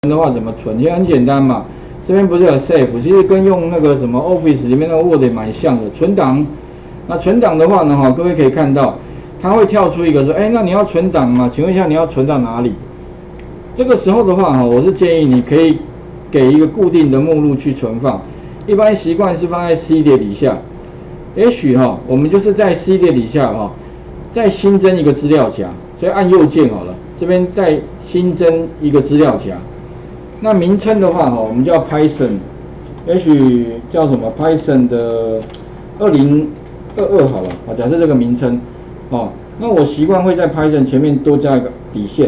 的话怎么存？其实很简单嘛，这边不是有 save， 其实跟用那个什么 Office 里面的 Word 蛮像的，存档。那存档的话呢，各位可以看到，它会跳出一个说，那你要存档吗？请问一下你要存到哪里？这个时候的话我是建议你可以给一个固定的目录去存放，一般习惯是放在 C 列底下。也许我们就是在 C 列底下再新增一个资料夹，所以按右键好了，这边再新增一个资料夹。那名称的话我们叫 Python， 也许叫什么 Python 的2022好了假设这个名称那我习惯会在 Python 前面多加一个底线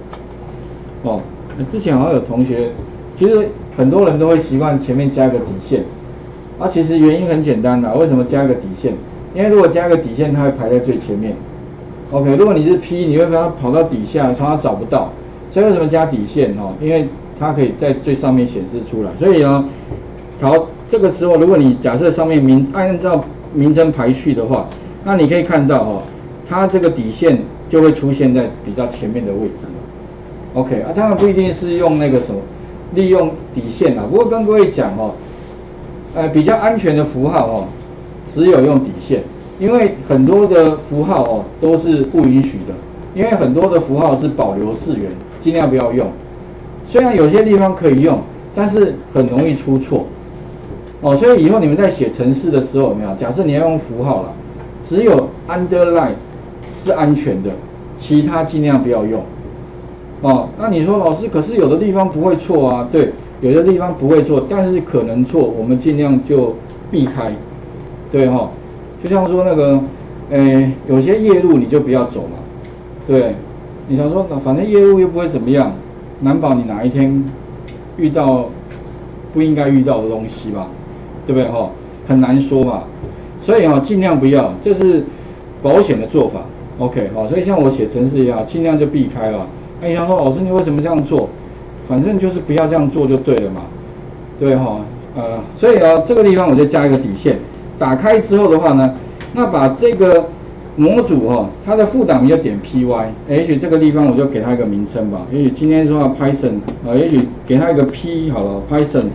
之前好像有同学，其实很多人都会习惯前面加一个底线其实原因很简单的，为什么加一个底线？因为如果加一个底线，它会排在最前面。OK， 如果你是 P， 你会把它跑到底下，常常找不到。所以为什么加底线因为它可以在最上面显示出来。所以好，这个时候如果你假设上面按照名称排序的话，那你可以看到它这个底线就会出现在比较前面的位置。OK 当然不一定是用那个什么利用底线不过跟各位讲比较安全的符号只有用底线，因为很多的符号都是不允许的，因为很多的符号是保留字元，尽量不要用。虽然有些地方可以用，但是很容易出错所以以后你们在写程式的时候有没有？假设你要用符号了，只有 underline 是安全的，其他尽量不要用那你说老师，可是有的地方不会错啊？对。有的地方不会错，但是可能错，我们尽量就避开，对就像说那个，有些夜路你就不要走嘛，对，你想说反正夜路又不会怎么样，难保你哪一天遇到不应该遇到的东西吧，对不对很难说嘛，所以尽量不要，这是保险的做法 ，OK 所以像我写程式一样，尽量就避开了。那你想说老师你为什么这样做？反正就是不要这样做就对了嘛，对所以这个地方我就加一个底线。打开之后的话呢，那把这个模组它的副档名就点 py， 也许这个地方我就给它一个名称吧，也许今天说 Python 也许给它一个 P 好了 ，Python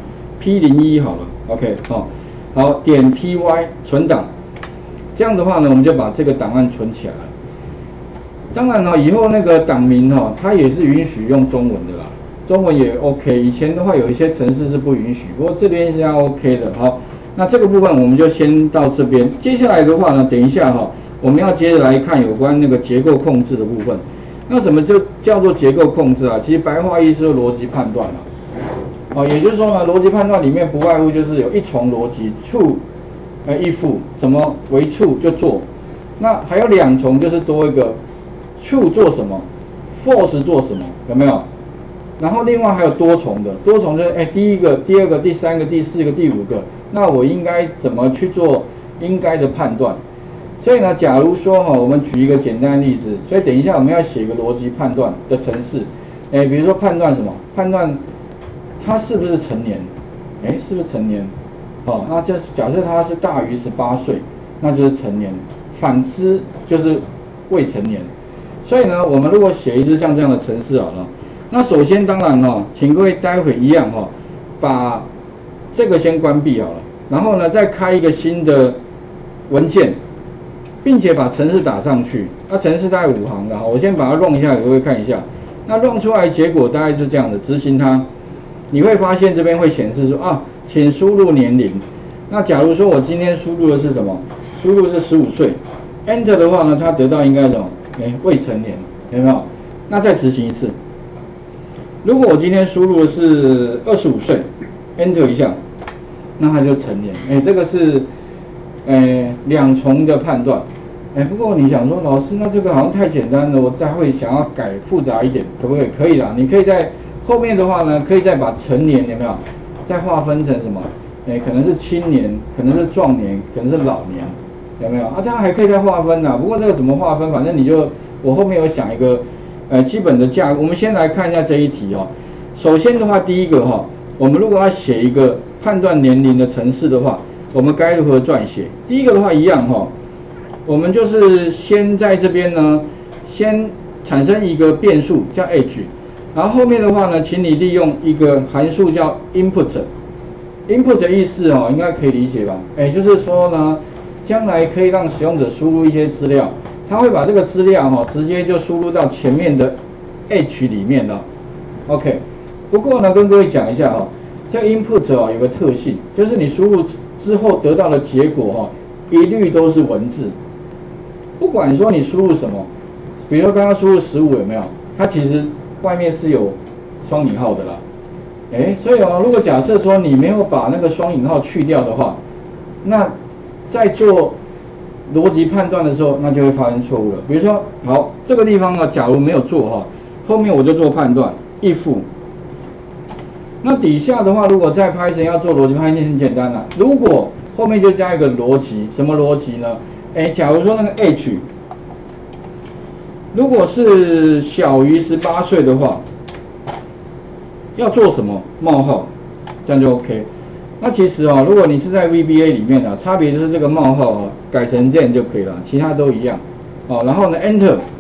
P01 好了 ，OK 好点 py 存档，这样的话呢，我们就把这个档案存起来了。当然以后那个档名它也是允许用中文的啦。中文也 OK， 以前的话有一些程式是不允许，不过这边现在 OK 的。好，那这个部分我们就先到这边。接下来的话呢，等一下我们要接着来看有关那个结构控制的部分。那什么就叫做结构控制啊？其实白话意思就是逻辑判断也就是说呢，逻辑判断里面不外乎就是有一重逻辑 ，true， if 什么为 true 就做。那还有两重就是多一个 true 做什么 ，false 做什么，有没有？然后另外还有多重的，多重就是第一个、第二个、第三个、第四个、第五个，那我应该怎么去做应该的判断？所以呢，假如说我们举一个简单的例子，所以等一下我们要写一个逻辑判断的程式，比如说判断什么？判断他是不是成年？是不是成年？那就是假设他是大于18岁，那就是成年；反之就是未成年。所以呢，我们如果写一支像这样的程式好了。那首先当然请各位待会一样把这个先关闭好了，然后呢再开一个新的文件，并且把程式打上去。那程式大概5行的我先把它 run 一下给各位看一下。那 run 出来的结果大概是这样的，执行它，你会发现这边会显示说请输入年龄。那假如说我今天输入的是什么？输入是15岁 ，Enter 的话呢，它得到应该是什么？未成年，有没有？那再执行一次。如果我今天输入的是25岁 ，Enter 一下，那它就成年。这个是两重的判断。不过你想说老师，那这个好像太简单了，我待会想要改复杂一点，可不可以？可以啦，你可以在后面的话呢，可以再把成年有没有？再划分成什么？可能是青年，可能是壮年，可能是老年，有没有？它还可以再划分不过这个怎么划分？反正我后面有想一个。基本的架构，我们先来看一下这一题首先的话，第一个我们如果要写一个判断年龄的程式的话，我们该如何撰写？第一个的话一样我们就是先在这边呢，先产生一个变数叫 age， 然后后面的话呢，请你利用一个函数叫 input。input 的意思哦，应该可以理解吧？就是说呢，将来可以让使用者输入一些资料，他会把这个资料直接就输入到前面的 H 里面了。OK， 不过呢，跟各位讲一下这 input 有个特性，就是你输入之后得到的结果一律都是文字，不管说你输入什么，比如说刚刚输入15有没有？它其实外面是有双引号的啦。所以如果假设说你没有把那个双引号去掉的话，那在做逻辑判断的时候，那就会发生错误了。比如说，好，这个地方呢，假如没有做后面我就做判断 if。那底下的话，如果在 Python 要做逻辑判断很简单啦，如果后面就加一个逻辑，什么逻辑呢？假如说那个 H 如果是小于18岁的话，要做什么？冒号，这样就 OK。那其实如果你是在 VBA 里面差别就是这个冒号改成 then 就可以了，其他都一样。然后呢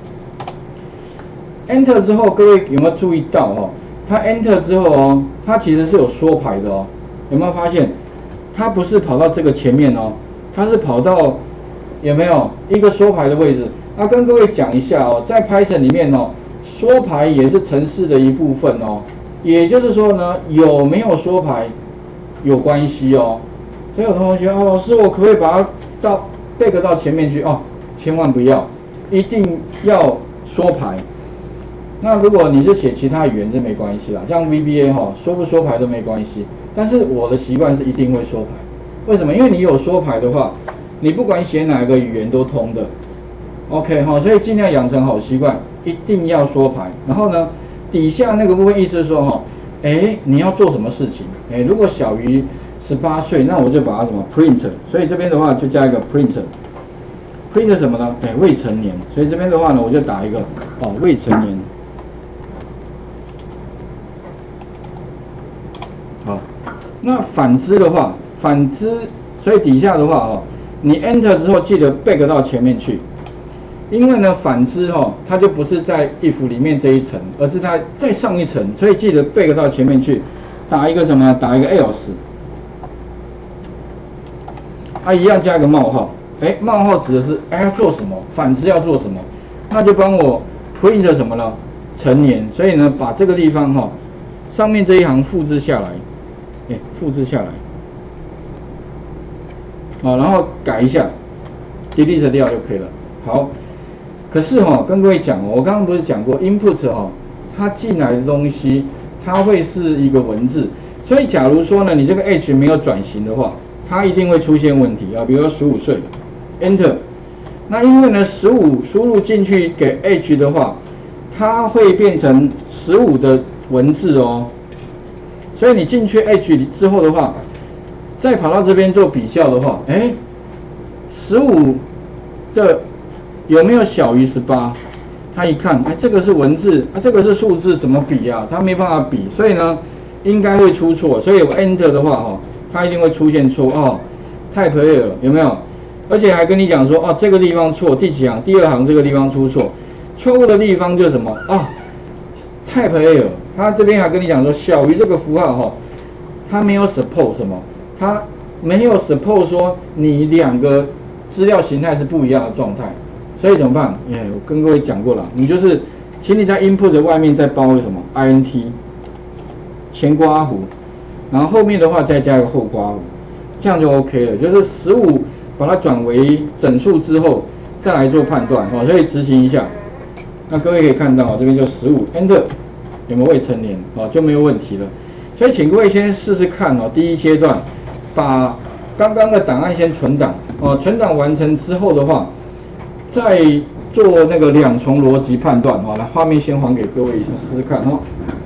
Enter 之后，各位有没有注意到它 Enter 之后它其实是有缩排的有没有发现？它不是跑到这个前面它是跑到有没有一个缩排的位置？那跟各位讲一下在 Python 里面缩排也是程式的一部分也就是说呢，有没有缩排有关系所以有同学老师，我可不可以把它back到前面去千万不要，一定要缩排。那如果你是写其他语言，这没关系啦，像 VBA 缩不缩排都没关系。但是我的习惯是一定会缩排，为什么？因为你有缩排的话，你不管写哪个语言都通的。OK 所以尽量养成好习惯，一定要缩排。然后呢，底下那个部分意思是说你要做什么事情？如果小于18岁，那我就把它什么 print， 所以这边的话就加一个 print 什么呢？未成年，所以这边的话呢，我就打一个未成年。好，那反之的话，所以底下的话你 enter 之后记得 back 到前面去。因为呢，反之它就不是在 if 里面这一层，而是它再上一层，所以记得 back 到前面去，打一个什么？打一个 else， 一样加一个冒号，冒号指的是要做什么，反之要做什么，那就帮我 print 什么呢？成年，所以呢，把这个地方上面这一行复制下来，复制下来，然后改一下 ，delete 掉就可以了。好。可是跟各位讲我刚刚不是讲过 input 它进来的东西，它会是一个文字，所以假如说呢，你这个 H 没有转型的话，它一定会出现问题比如说15岁 ，Enter， 那因为呢15输入进去给 H 的话，它会变成15的文字所以你进去 H 之后的话，再跑到这边做比较的话，15的有没有小于18？他一看，这个是文字，这个是数字，怎么比啊？他没办法比，所以呢，应该会出错。所以我 enter 的话，它一定会出现错type error 有没有？而且还跟你讲说，这个地方错，第几行？第2行这个地方出错，错误的地方就是什么type error， 他这边还跟你讲说，小于这个符号它没有 support 什么，它没有 support 说你两个资料形态是不一样的状态。所以怎么办？我跟各位讲过了，你就是请你在 input 的外面再包一个什么 int 前括弧，然后后面的话再加一个后括弧，这样就 OK 了。就是15把它转为整数之后再来做判断所以执行一下。那各位可以看到这边就15 enter 有没有未成年就没有问题了。所以请各位先试试看第一阶段把刚刚的档案先存档存档完成之后的话，再做那个2重逻辑判断来，画面先还给各位一下试试看